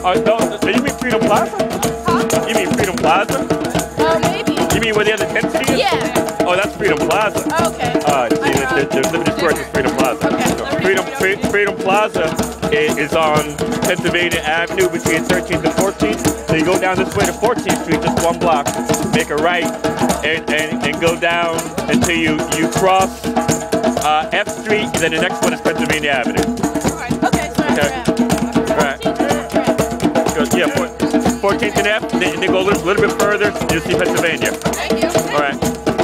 No, you mean Freedom Plaza? Huh? You mean Freedom Plaza? Maybe. You mean where the other tent city is? Yeah. Oh, that's Freedom Plaza. Okay. There's Liberty Square to Freedom Plaza. Okay. Freedom Plaza is on Pennsylvania Avenue between 13th and 14th. So you go down this way to 14th Street, just one block, make a right, and go down until you cross F Street, and then the next one is Pennsylvania Avenue. Okay, so Right. Yeah, 14th and F, and then go a little bit further, you'll see Pennsylvania. Thank you. All right.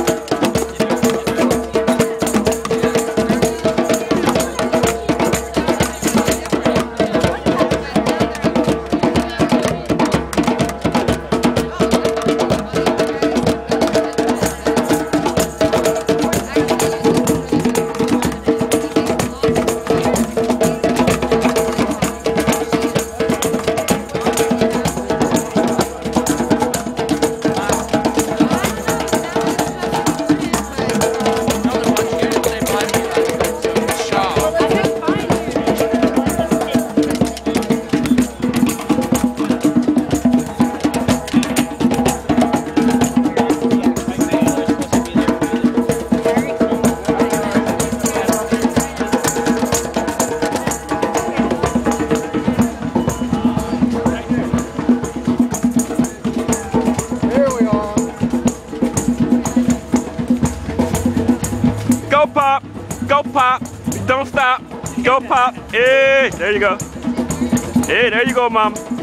Go pop, go pop, don't stop, go pop. Hey, there you go. Hey, there you go, mom.